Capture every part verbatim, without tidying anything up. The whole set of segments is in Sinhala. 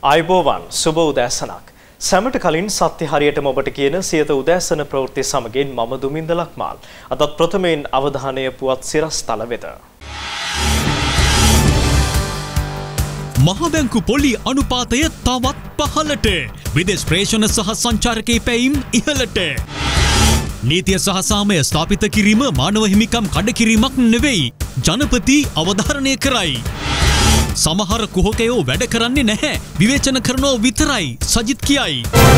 ආයුබෝවන් සුබ උදෑසනක්. සැමට කලින් සත්‍ය හරියටම ඔබට කියන සියත උදෑසන ප්‍රවෘත්ති සමගින් මම දුමින්ද ලක්මාල්. අදත් ප්‍රථමයෙන් අවධානය පුවත් සිරස්තල වෙත. මහ බැංකු පොලි අනුපාතය තවත් පහළට. විදේශ ප්‍රේෂණ සහ සංචාරකී පැයීම් ඉහළට. නීතිය සහ සාමය ස්ථාපිත කිරීම මානව හිමිකම් කඩ කිරීමක් නෙවෙයි. ජනපති අවධාරණය කරයි. සමහර කුහකයෝ වැඩ කරන්නේ නැහැ. විවේචන කරනෝ විතරයි. සජිත් කියයි.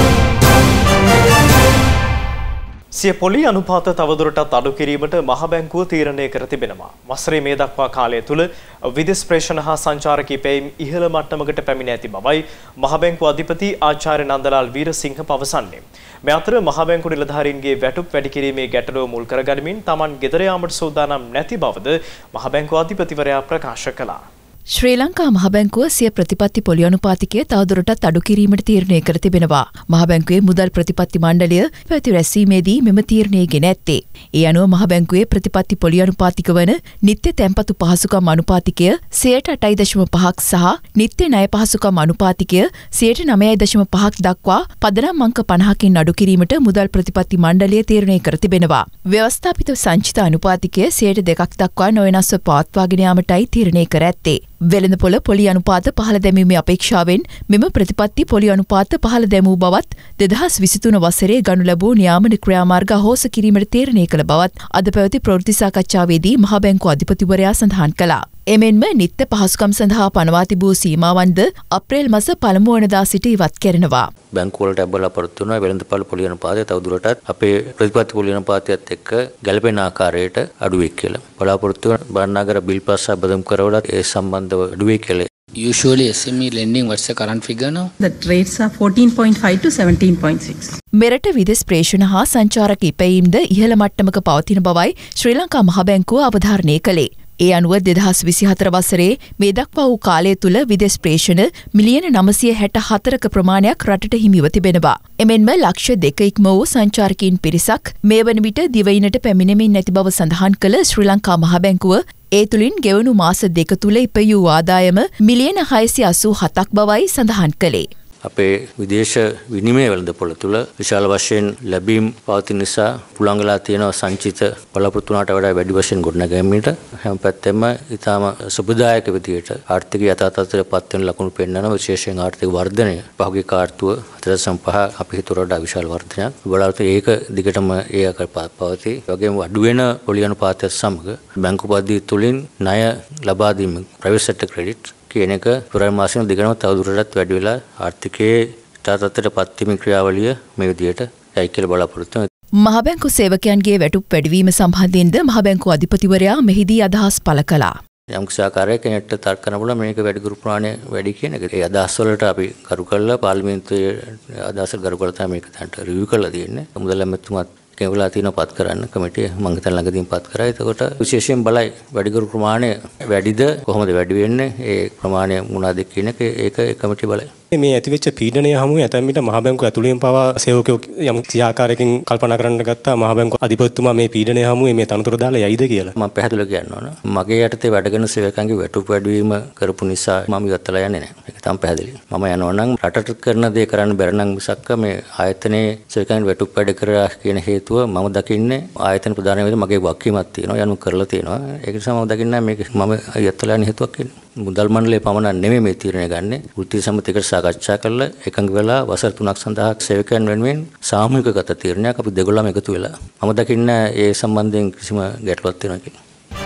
සිය පොලි අනුපාත තවදුරටත් අඩු කිරීමට මහ බැංකුව තීරණය කර තිබෙනවා. වසරේ මේ දක්වා කාලය තුල විදේශ ප්‍රේෂණ හා සංචාරකී පැයීම් ඉහළ මට්ටමකට පැමිණ ඇති බවයි මහ බැංකුව අධිපති ආචාර්ය නන්දලාල් වීරසිංහ පවසන්නේ. මේ අතර මහ බැංකු නිලධාරීන්ගේ වැටුප් වැඩි කිරීමේ ගැටලුව මුල් කරගනිමින් Taman ගෙදර යාමට සූදානම් නැති බවද මහ බැංකුව අධිපතිවරයා ප්‍රකාශ කළා. ශ්‍රී ලංකා මහ බැංකුව සිය ප්‍රතිපත්ති පොලි අනුපාතිකය තවදුරටත් අඩු කිරීමට තීරණය කර තිබෙනවා. මහ බැංකුවේ මුදල් ප්‍රතිපත්ති මණ්ඩලය පැවති රැස්වීමේදී මෙම තීරණය ගෙන ඇත්තේ. ඒ අනුව මහ බැංකුවේ ප්‍රතිපත්ති පොලි අනුපාතික වන නිත්‍ය තැන්පතු පහසුකම් අනුපාතිකය සියයට අටයි දශම පහක් සහ නිත්‍ය ණය පහසුකම් අනුපාතිකය සියයට නවයයි දශම පහක් දක්වා පදනම් අංක පනහකින් අඩු කිරීමට මුදල් ප්‍රතිපත්ති මණ්ඩලය තීරණය කර තිබෙනවා. ව්‍යවස්ථාපිත සංචිත අනුපාතිකය සියයට දෙකක් දක්වා නොවෙනස්ව පවත්වාගෙන යාමටයි තීරණය කර ඇත්තේ. වෙළඳපොළ පොලි අනුපාත පහළ දැමීමේ අපේක්ෂාවෙන් මෙම ප්‍රතිපත්ති පොලි අනුපාත පහළ දැමූ බවත් දෙදහස් විසිතුන වසරේ ගනු ලැබූ නියාමන ක්‍රියාමාර්ග අහෝස කිරීමට තීරණය කළ බවත් අද පැවති ප්‍රවෘත්ති සාකච්ඡාවේදී මහ බැංකුව අධිපතිවරයා සඳහන් කළා. එමෙන්ම නිත්‍ය පහසුකම් සඳහා පනවා තිබූ සීමාවන්ද අප්‍රේල් මාස පළමු වනදා සිට ඉවත් කරනවා. බැංකු වලට බලාපොරොත්තු වෙනවා වෙළඳපොළ පොලි අනුපාතය තවදුරටත් අපේ ප්‍රතිපත්ති පොලි අනුපාතයත් එක්ක ගැළපෙන ආකාරයට අඩු වෙයි කියලා. බලාපොරොත්තු වෙන බණ්ණාගර බිල් පාස් බදම් කරවලත් ඒ සම්බන්ධව අඩු වෙයි කියලා. Usually S M E lending, what's the current figure now? The rates are fourteen point five to seventeen point six. මෙරට විදේශ ප්‍රේෂණ හා සංචාරක ඉපැයීම්ද ඉහළ මට්ටමක පවතින බවයි ශ්‍රී ලංකා මහ බැංකුව අවධාරණය කළේ. ඒ අනුව දෙදහස් විසිහතර වසරේ මේ දක්වා වූ කාලය තුල විදේශ ප්‍රේෂණ මිලියන නවසිය හැට හතරක ප්‍රමාණයක් රටට හිමිව තිබෙනවා. එමෙන්ම ලක්ෂ දෙක ඉක්ම වූ සංචාරකීන් පිරිසක් මේ වන විට දිවයිනට පැමිණෙමින් නැති බව සඳහන් කළ ශ්‍රී ලංකා මහ බැංකුව ඒ තුලින් ගෙවුණු මාස දෙක තුල ඉපැයූ ආදායම මිලියන හයසිය අසූ හතක් බවයි සඳහන් කළේ. අපේ විදේශ විනිමය වෙළඳපොළ තුල විශාල වශයෙන් ලැබීම් පවතින නිසා පුළුවන් වෙලා තියෙනවා සංචිත බලාපොරොත්තු වුණාට වඩා වැඩි වශයෙන් ගොඩනැගීමට හැම පැත්තෙම ඊටාම සුබදායක විදියට ආර්ථික යථාර්ථයට පත් වෙන ලකුණු පෙන්වන විශේෂයෙන් ආර්ථික වර්ධනය පහුගිය කාර්තුව හතර දශම පහ අපි හිතුවට වඩා විශාල වර්ධනයක්. බලාපොරොත්තු ඒක දිගටම ඒ ආකාරයට පවතී. ඒ වගේම අඩු වෙන පොලි අනුපාතයත් සමග බැංකු පද්ධතිය තුලින් ණය ලබා දීම ප්‍රයිවට් සෙක්ටර් ක්‍රෙඩිට් කියන එක පෙරහර මාසෙම දිගටම තවදුරටත් වැඩි වෙලා ආර්ථිකයේ තාතතට පත්වීමේ ක්‍රියාවලිය මේ විදිහට යයි කියලා බලාපොරොත්තු වෙනවා. මහ බැංකු සේවකයන්ගේ වැටුප් වැඩිවීම සම්බන්ධයෙන්ද මහ බැංකු අධිපතිවරයා මෙහිදී අදහස් පළ කළා. යම් කිසි ආකාරයක කෙනෙක්ට තර්ක කරන්න පුළුවන් මේක වැඩිදුර ප්‍රමාණය වැඩි කියන එක. ඒ අදහස් වලට අපි කරු කළා පාර්ලිමේන්තුවේ අදහස් ගරු කරලා තමයි මේක දැන්ට රිවිව් කරලා තියෙන්නේ. මුදල් ඇමතුමත් කෙවලා තියෙනවා පත් කරන්න කමිටිය මම හිතන ළඟදීම පත් කරා. එතකොට විශේෂයෙන් බලයි වැඩිදුර ප්‍රමාණය වැඩිද කොහොමද වැඩි වෙන්නේ ඒ ප්‍රමාණය මොනවාද කියන එක ඒක ඒ කමිටිය බලයි. මේ ඇතිවෙච්ච පීඩනය හමුවේ ඇතැම් විට මහ බැංකුව ඇතුළේම පවා සේවකයෝ යම් කිසි ආකාරයකින් කල්පනා කරන්න ගත්තා මහ බැංකුව අධිපතිතුමා මේ පීඩනය හමුවේ මේ තනතුර දාලා යයිද කියලා. මම පැහැදිලිව කියන්න ඕන. මගේ යටතේ වැඩ කරන සේවකයන්ගේ වැටුප් වැඩිවීම කරපු නිසා මම ඉවත්ලා යන්නේ නැහැ. ඒක තමයි පැහැදිලි. මම යනවා නම් රටට කරන දේ කරන්න බැර නම් මිසක් මේ ආයතනයේ සේවකයන් වැටුප් වැඩ කරා කියන හේතුව මම දකින්නේ ආයතන ප්‍රධානය වේද මගේ වගකීමක් තියෙනවා යනු කරලා තියෙනවා. ඒක නිසා මම දකින්නේ මේක මම ඉවත්ලා යන හේතුවක් කියන්නේ. මුදල් මණ්ඩලයේ පමණක් නෙමෙයි මේ තීරණය ගන්නෙ. වෘත්තීය සමිතියකට සාකච්ඡා කරලා එකඟ වෙලා වසර තුනක් සඳහා සේවකයන් වෙනුවෙන් සාමූහිකගත තීරණයක් අපි දෙගොල්ලම එකතු වෙලා මම දකින්නේ ඒ සම්බන්ධයෙන් කිසිම ගැටලුවක් තියෙනවා කියලා.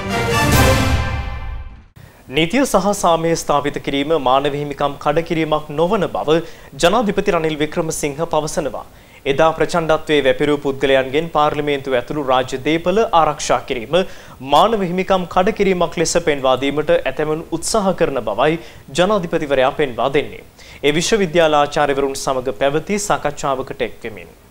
නීතිය සහ සාමය ස්ථාපිත කිරීම මානව හිමිකම් කඩ කිරීමක් නොවන බව ජනාධිපති රනිල් වික්‍රමසිංහ පවසනවා. එදා ප්‍රචණ්ඩත්වයේ වැපිරූ පුද්ගලයන්ගෙන් පාර්ලිමේන්තුව ඇතුළු රාජ්‍ය දේපල ආරක්ෂා කිරීම මානව හිමිකම් කඩ කිරීමක් ලෙස පෙන්වා දීමට ඇතැමුන් උත්සාහ කරන බවයි ජනාධිපතිවරයා පෙන්වා දෙන්නේ. ඒ විශ්වවිද්‍යාල ආචාර්යවරුන් සමග පැවති සාකච්ඡාවකට එක් වෙමින්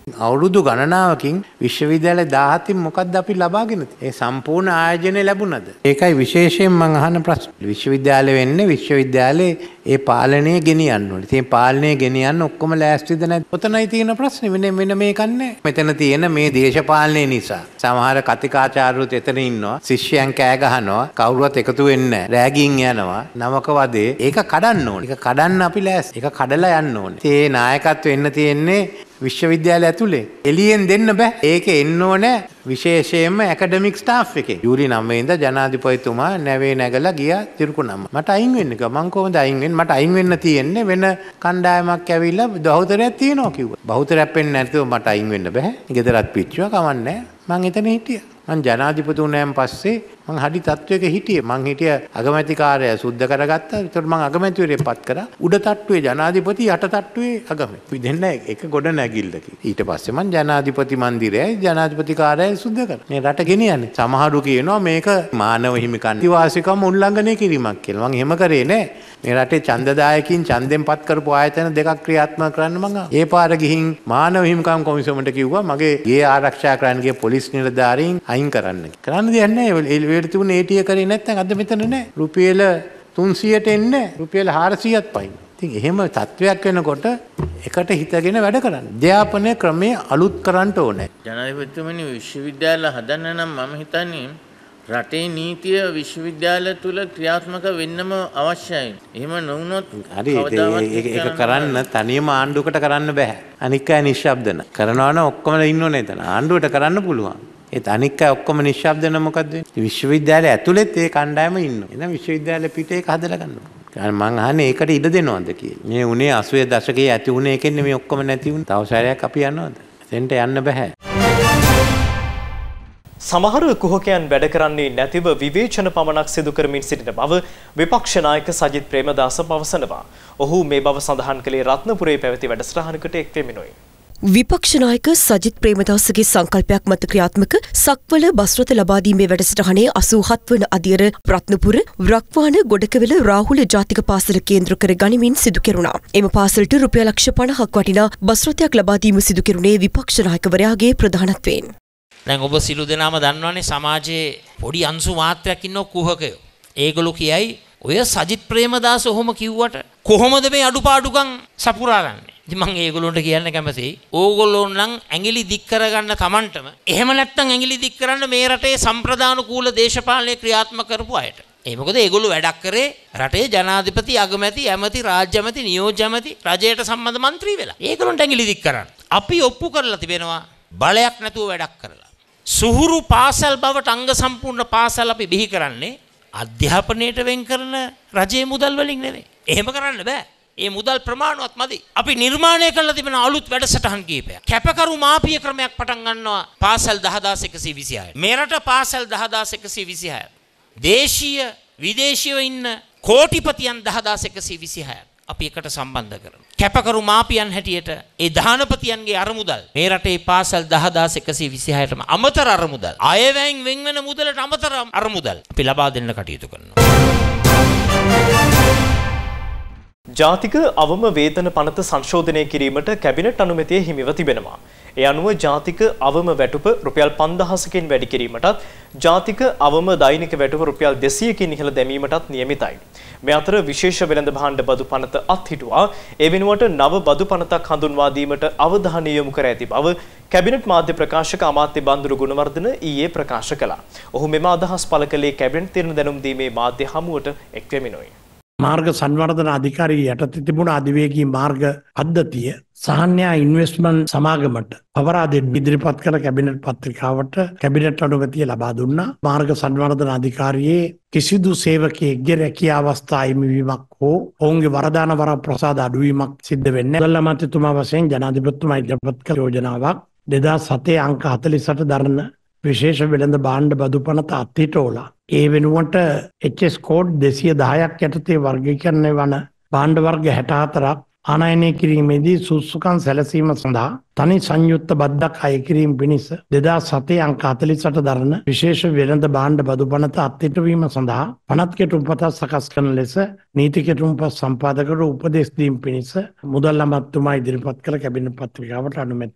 අවුරුදු ගණනාවකින් විශ්වවිද්‍යාල දහහකින් මොකක්ද අපි ලබාගෙන තියෙන්නේ? ඒ සම්පූර්ණ ආයෝජනය ලැබුණද? ඒකයි විශේෂයෙන් මම අහන ප්‍රශ්න. විශ්වවිද්‍යාල වෙන්නේ විශ්වවිද්‍යාලේ ඒ පාලනය ගෙනියන්න ඕනේ. ඉතින් පාලනය ගෙනියන්න ඔක්කොම ලෑස්තිද නැද්ද? ඔතනයි තියෙන ප්‍රශ්නේ. වෙන වෙන මේක නැහැ. මෙතන තියෙන මේ දේශපාලනය නිසා සමහර කතිකාචාර්යවරුත් එතන ඉන්නවා. ශිෂ්‍යයන් කෑ ගහනවා. කවුරුවත් එකතු වෙන්නේ නැහැ. රෑගින් යනවා. නමක වදේ. ඒක කඩන්න ඕනේ. ඒක කඩන්න අපි ලෑස්ති. ඒක කඩලා යන්න ඕනේ. ඒ නායකත්වෙ එන්න තියෙන්නේ විශ්වවිද්‍යාලය ඇතුලේ. එළියෙන් දෙන්න බෑ. ඒක එන්න ඕනේ විශේෂයෙන්ම ඇකඩමික් ස්ටාෆ් එකේ. ජූලි නවයේ ඉඳලා ජනාධිපතිතුමා නැවේ නැගලා ගියා තිරුකුණම්ම. මට අයින් වෙන්න කිව්වා. මං කොහොමද අයින් වෙන්නේ? මට අයින් වෙන්න තියෙන්නේ වෙන කණ්ඩායමක් ඇවිල්ලා බහුතරයක් තියෙනවා කිව්වා. බහුතරයක් වෙන්නේ නැතිව මට අයින් වෙන්න බෑ. ගෙදරත් පිටුවා කවන්නේ නැහැ. මං එතන හිටියා. මං ජනාධිපති වුණාන් පස්සේ මං හරි තත්වයක හිටියේ. මං හිටිය අගමැති කාර්යය සුද්ධ කරගත්තා. ඒතකොට මං අගමැතිවරයෙක්පත් කරා. උඩ තට්ටුවේ ජනාධිපති යට තට්ටුවේ අගමැති. අපි දෙන්න එක ගොඩ නැගිල්ලක. ඊට පස්සේ මං ජනාධිපති මන්දිරයයි ජනාධිපති කාර්යයයි සුද්ධ කරා. මේ රට ගෙනියන්නේ. සමහරු කියනවා මේක මානව හිමිකම් අයිතිවාසිකම් උල්ලංඝනය කිරීමක් කියලා. මං එහෙම කරේ නෑ. මේ රටේ ඡන්දදායකින් ඡන්දෙන් පත් කරපු ආයතන දෙකක් ක්‍රියාත්මක කරන්න මං ආවා. ඒ පාර ගිහින් මානව හිමිකම් කොමිසමට කිව්වා මගේ ගේ ආරක්ෂා කරන්න ගිය පොලිස් නිලධාරීන් අයින් කරන්න. කරන්න දෙයක් නැහැ. ඒවට තිබුණ ඒටිය කරේ නැත්නම් අද මෙතන නැහැ. රුපියල තුන්සියයට එන්නේ රුපියල හාරසියයක් පයින්. ඉතින් එහෙම තත්වයක් වෙනකොට එකට හිතගෙන වැඩ කරන්න. අධ්‍යාපන ක්‍රමය අලුත් කරන්න ඕනේ. ජනාධිපතිතුමනි විශ්වවිද්‍යාල හදන්න නම් මම හිතන්නේ රටේ නීතිය විශ්වවිද්‍යාල තුල ක්‍රියාත්මක වෙන්නම අවශ්‍යයි. එහෙම නොවුනොත් හරි ඒක කරන්න තනියම ආණ්ඩුවකට කරන්න බෑ. අනික් අය නිශ්ශබ්දන. කරනවා නම් ඔක්කොම ඉන්න ඕනේ එතන. ආණ්ඩුවට කරන්න පුළුවන්. ඒත් අනික් අය ඔක්කොම නිශ්ශබ්දන මොකද්ද වෙන්නේ? විශ්වවිද්‍යාලය ඇතුළෙත් ඒ කණ්ඩායම ඉන්නවා. එහෙනම් විශ්වවිද්‍යාල පිටේ ඒක හදලා ගන්න ඕනේ. මං අහන්නේ ඒකට ඉඩ දෙනවද කියලා. මේ උනේ අසූවේ දශකයේ ඇති උනේ එකෙන් මේ ඔක්කොම නැති වුනේ. තව සැරයක් අපි යනවද? එතෙන්ට යන්න බෑ. සමහර කුහකයන් වැඩ කරන්නේ නැතිව විවේචන පමණක් සිදු කරමින් සිටින බව විපක්ෂ නායක සජිත් ප්‍රේමදාස පවසනවා. ඔහු මේ බව සඳහන් කළේ රත්නපුරේ පැවති වැඩසටහනකට එක් වෙමිනුයි. විපක්ෂ නායක සජිත් ප්‍රේමදාසගේ සංකල්පයක් මත ක්‍රියාත්මක සක්වල බස් රථ ලබා දීමේ වැඩසටහනේ අසූහත් වන අදියර රත්නපුර ව්‍රක්වාන ගොඩකවල රාහුල ජාතික පාසල කේන්ද්‍ර කර ගනිමින් සිදු කෙරුණා. එම පාසලට රුපියල් ලක්ෂ පනහක් වටිනා බස් රථයක් ලබා දීම සිදු කෙරුණේ විපක්ෂ නායකවරයාගේ ප්‍රධානත්වයෙන්. දැන් ඔබ සිළු දෙනාම දන්නවනේ සමාජයේ පොඩි අංශු මාත්‍රයක් ඉන්නව කුහකයෝ. ඒගොල්ලෝ කියයි ඔය සජිත් ප්‍රේමදාස ඔහොම කිව්වට කොහොමද මේ අඩුපාඩුකම් සපුරාගන්නේ? ඉතින් මම ඒගොල්ලොන්ට කියන්න කැමතියි. ඕගොල්ලෝ නම් ඇඟිලි දික් කරගන්න Tamanටම. එහෙම නැත්නම් ඇඟිලි දික් කරන්න මේ රටේ සම්ප්‍රදාන කූල දේශපාලනය ක්‍රියාත්මක කරපු අයට. ඒ මොකද ඒගොල්ලෝ වැඩක් කරේ රටේ ජනාධිපති, අගමැති, ඇමති, රාජ්‍ය ඇමති, නියෝජ්‍ය ඇමති, රජයට සම්බන්ධ മന്ത്രി වෙලා. ඒගොල්ලොන්ට ඇඟිලි දික් කරන්න. අපි ඔප්පු කරලා තිබෙනවා බලයක් නැතුව වැඩක් කරලා. සුහුරු පාසල් බවට අංග සම්පූර්ණ පාසල් අපි බිහි කරන්නේ අධ්‍යාපනයට වෙන් කරන රජයේ මුදල් වලින් නෙවෙයි. එහෙම කරන්න බෑ. ඒ මුදල් ප්‍රමාණවත් මදි. අපි නිර්මාණය කරලා තිබෙන අලුත් වැඩසටහන් කීපයක්. කැපකරු මාපිය ක්‍රමයක් පටන් ගන්නවා පාසල් දහදාස් එකසිය විසිහය. මේ රට පාසල් දහදාස් එකසිය විසිහය. දේශීය විදේශීයව ඉන්න කෝටිපතියන් දහදාස් එකසිය විසිහය. අපි එකට සම්බන්ධ කරනවා. කැපකරු මාපියන් හැටියට ඒ දානපතියන්ගේ අරමුදල් මේ රටේ පාසල් දහදාස් එකසිය විසිහයටම අමතර අරමුදල්. අයවැයෙන් වෙන් වෙන මුදලට අමතර අරමුදල් අපි ලබා දෙන්න කටයුතු කරනවා. ජාතික අවම වේතන පනත සංශෝධනය කිරීමට කැබිනට් අනුමැතිය හිමිව තිබෙනවා. ඒ අනුව ජාතික අවම වැටුප රුපියල් පන්දහසකින් වැඩි කිරීමටත් ජාතික අවම දෛනික වැටුප රුපියල් දෙසීයකින් ඉහළ දැමීමටත් නියමිතයි. මේ අතර විශේෂ වෙළඳ භාණ්ඩ බදු පනත අත්හිටුවා ඒ වෙනුවට නව බදු පනතක් හඳුන්වා දීමට අවධානය යොමු කර ඇති බව කැබිනට් මාධ්‍ය ප්‍රකාශක අමාත්‍ය බන්දුරු ගුණවර්ධන ඊයේ ප්‍රකාශ කළා. ඔහු මෙම අදහස් පළ කළේ කැබිනට් තීරණ දැනුම් දීමේ මාධ්‍ය හමුවට එක් වෙමිනුයි. මාර්ග සංවර්ධන අධිකාරිය යටතේ තිබුණ අධිවේගී මාර්ග පද්ධතිය සාහන්‍ය ඉන්වෙස්ට්මන්ට් සමාගමට පවරා දෙන්න ඉදිරිපත් කළ කැබිනට් පත්‍රිකාවට කැබිනට් අනුමැතිය ලබා දුන්නා. මාර්ග සංවර්ධන අධිකාරියේ කිසිදු සේවකයෙක්ගේ රැකියා අවස්ථා හිමිවීමක් හෝ ඔවුන්ගේ වරදාන වර ප්‍රසාද අඩුවීමක් සිද්ධ වෙන්නේ නැහැ. මුදල් අමාත්‍යතුමා වශයෙන් ජනාධිපතිතුමා ඉදිරිපත් කළ යෝජනාවක් දෙදාස් හතේ අංක හතළිස් අට දරන විශේෂ වෙළඳ භාණ්ඩ බදු පනත අත්හිටෝලා ඒ වෙනුවට එච් එස් කෝඩ් දෙසිය දහයක් යටතේ වර්ගීකරණය වන භාණ්ඩ වර්ග හැට හතරක් ආනයනය කිරීමේදී සුසුකම් සැලසීම සඳහා තනි සංයුක්ත බද්දක් අය කිරීම පිණිස දෙදාස් හතේ අංක හතළිස් අට දරන විශේෂ වෙළඳ භාණ්ඩ බදු පනත අත්හිටුවීම සඳහා පනත් කෙටුම්පතක් සකස් කරන ලෙස නීති කෙටුම්පත් සම්පාදකවරු උපදෙස් දීම පිණිස මුදල් අමාත්‍යතුමා ඉදිරිපත් කළ කැබිනට් පත්‍රිකාවට අනුමැතිය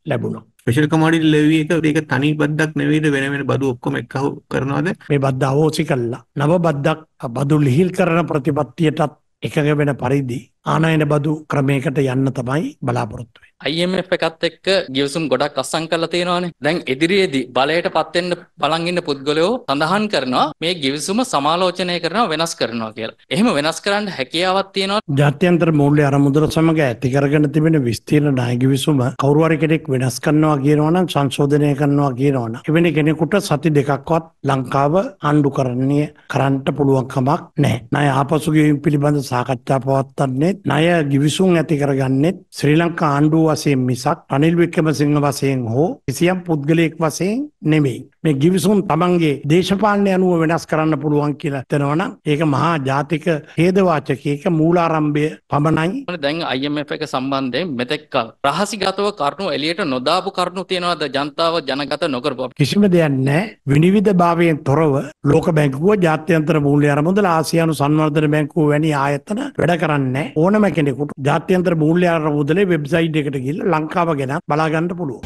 ලැබුණා. ස්පෙෂල් කමෝඩිටි ලෙවි එක ඒක තනි බද්දක් නෙවෙයිද වෙන වෙන බදු ඔක්කොම එක්කව කරනවද? මේ බද්ද අවෝසි කළා. නව බද්දක් බදු ලිහිල් කරන ප්‍රතිපත්තියටත් එකඟ වෙන පරිදි ආනයන බදු ක්‍රමයකට යන්න තමයි බලාපොරොත්තු වෙන්නේ. I M F එකත් එක්ක ගිවිසුම් ගොඩක් අස්සම් කරලා තියෙනවානේ. දැන් ඉදිරියේදී බලයට පත් වෙන්න බලන් ඉන්න පුද්ගලයෝ සඳහන් කරනවා මේ ගිවිසුම සමාලෝචනය කරනවා වෙනස් කරනවා කියලා. එහෙම වෙනස් කරන්න හැකියාවක් තියෙනවා. ජාත්‍යන්තර මූල්‍ය අරමුදල සමග ඇති කරගෙන තිබෙන විස්තීර්ණ ණය ගිවිසුම කවුරු හරි කෙනෙක් වෙනස් කරනවා කියනවා නම් සංශෝධනය කරනවා කියනවා නම් එවැනි කෙනෙකුට සති දෙකක්වත් ලංකාව ආණ්ඩු කරන්නේ කරන්න පුළුවන් කමක් නැහැ. ණය ආපසු ගෙවීම පිළිබඳ සාකච්ඡා පවත්වන්නේ ණය ගිවිසුම් ඇති කරගන්නේ ශ්‍රී ලංකා ආණ්ඩුව වශයෙන් මිසක් රනිල් වික්‍රමසිංහ වශයෙන් හෝ කිසියම් පුද්ගලයෙක් වශයෙන් නෙමෙයි. මේ ගිවිසුම් තමන්ගේ දේශපාලනය අනුව වෙනස් කරන්න පුළුවන් කියලා හිතනවා නම් ඒක මහා ජාතික ඛේදවාචකයක මූලාරම්භය පමණයි. දැන් I M F එක සම්බන්ධයෙන් මෙතෙක් රහසිගතව කරුණු එළියට නොදාපු කරුණු තියනවාද ජනතාව ජනගත නොකරපු? කිසිම දෙයක් නැහැ. විනිවිද භාවයෙන් තොරව ලෝක බැංකුව, ජාත්‍යන්තර මූල්‍ය අරමුදල, ආසියානු සංවර්ධන බැංකුව වැනි ආයතන වැඩ කරන්නේ ඕනම කෙනෙකුට ජාත්‍යන්තර මූල්‍ය අරමුදලේ වෙබ්සයිට් එකට ගිහිල්ලා ලංකාව ගැන බලා ගන්න පුළුවන්.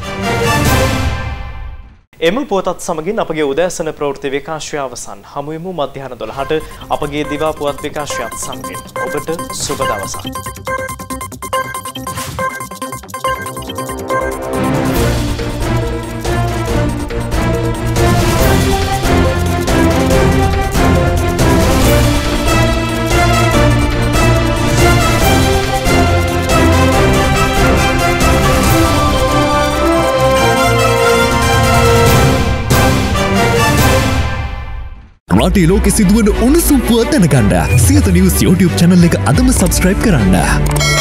එම පුවතත් සමගින් අපගේ උදෑසන ප්‍රවෘත්ති විකාශය අවසන්. හමු වෙමු මධ්‍යහන දොළහට අපගේ දිවා පුවත් විකාශයත් සමගින්. ඔබට සුබ දවසක්. රටේ ලෝකෙ සිදුවන උණුසුම් පුවත් දැනගන්න සියත නිවුස් YouTube channel එක අදම subscribe කරන්න.